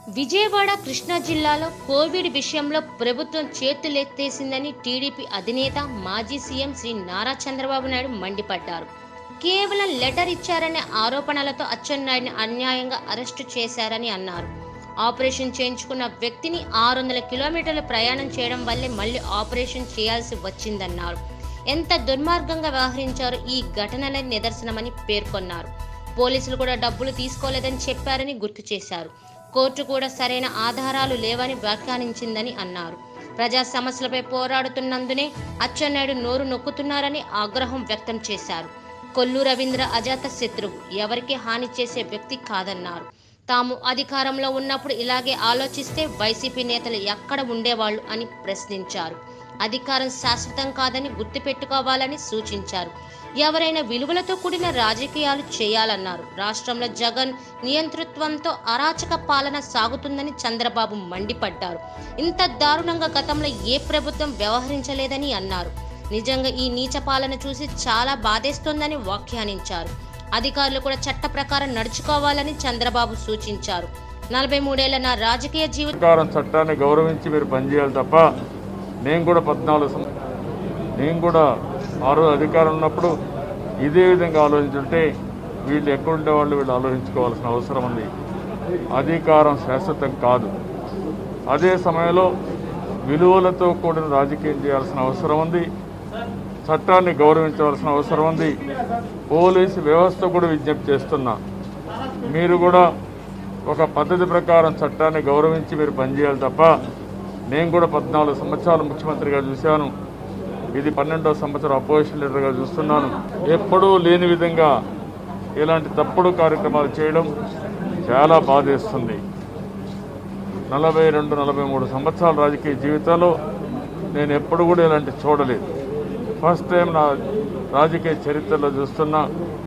విజయవాడ కృష్ణా జిల్లాలో కోవిడ్ విషయంలో ప్రభుత్వం చేతులెత్తేసిందని టీడీపీ అధినేత మాజీ సీఎం శ్రీ నారా చంద్రబాబు నాయుడు మండిపడ్డారు. కేవలం లెటర్ ఇచ్చారనే ఆరోపణలతో అచ్చెన్నాయుడిని అన్యాయంగా అరెస్టు చేశారని అన్నారు. ఆపరేషన్ చేయించుకున్న వ్యక్తిని 600 కిలోమీటర్లు ప్రయాణం చేయడం వల్లే మళ్లీ ఆపరేషన్ చేయాల్సి వచ్చిందన్నారు. ఎంత దుర్మార్గంగా వ్యవహరించారో ఈ ఘటనల నిదర్శనమని పేర్కొన్నారు. పోలీసులు కూడా డబ్బులు తీసుకోలేదని చెప్పారని గుర్తు చేశారు. కోర్టు కూడా సరైన ఆధారాలు లేవని వ్యాఖ్యానించిందని అన్నారు. ప్రజా సమస్యలపై పోరాడుతున్నందునే అచ్చెన్నాయుడు నోరు నొక్కుతున్నారని ఆగ్రహం వ్యక్తం చేశారు. కొల్లు రవీంద్ర అజాత శత్రువు, ఎవరికి హాని చేసే వ్యక్తి కాదన్నారు. తాము అధికారంలో ఉన్నప్పుడు ఇలాగే ఆలోచిస్తే వైసీపీ నేతలు ఎక్కడ ఉండేవాళ్లు అని ప్రశ్నించారు. అధికారం శాశ్వతం కాదని గుర్తుపెట్టుకోవాలని సూచించారు. ఎవరైనా విలువలతో కూడిన రాజకీయాలు చేయాలన్నారు. రాష్ట్రంలో జగన్ నియంతృత్వంతో అరాచక పాలన సాగుతుందని చంద్రబాబు మండిపడ్డారు. ఇంత దారుణంగా గతంలో ఏ ప్రభుత్వం వ్యవహరించలేదని అన్నారు. నిజంగా ఈ నీచ పాలన చూసి చాలా బాధేస్తోందని వ్యాఖ్యానించారు. అధికారులు కూడా చట్ట ప్రకారం నడుచుకోవాలని చంద్రబాబు సూచించారు. 43 ఏళ్ల నా రాజకీయ జీవితం చట్టాన్ని గౌరవించి మీరు పనిచేయాలి తప్ప నేను కూడా ఆ రోజు అధికారం ఉన్నప్పుడు ఇదే విధంగా ఆలోచించుంటే వీళ్ళు ఎక్కడుండే వాళ్ళు వీళ్ళు ఆలోచించుకోవాల్సిన అవసరం ఉంది. అధికారం శాశ్వతం కాదు. అదే సమయంలో విలువలతో కూడిన రాజకీయం చేయాల్సిన అవసరం ఉంది. చట్టాన్ని గౌరవించవలసిన అవసరం ఉంది. పోలీసు వ్యవస్థ కూడా విజ్ఞప్తి చేస్తున్నా, మీరు కూడా ఒక పద్ధతి ప్రకారం చట్టాన్ని గౌరవించి మీరు పనిచేయాలి తప్ప నేను కూడా 14 సంవత్సరాలు ముఖ్యమంత్రిగా చూశాను. ఇది 12వ సంవత్సరం అపోజిషన్ లీడర్గా చూస్తున్నాను. ఎప్పుడూ లేని విధంగా ఇలాంటి తప్పుడు కార్యక్రమాలు చేయడం చాలా బాధేస్తుంది. 42-43 సంవత్సరాల రాజకీయ జీవితంలో నేను ఎప్పుడు కూడా ఇలాంటి చూడలేదు. ఫస్ట్ టైం నా రాజకీయ చరిత్రలో చూస్తున్నా.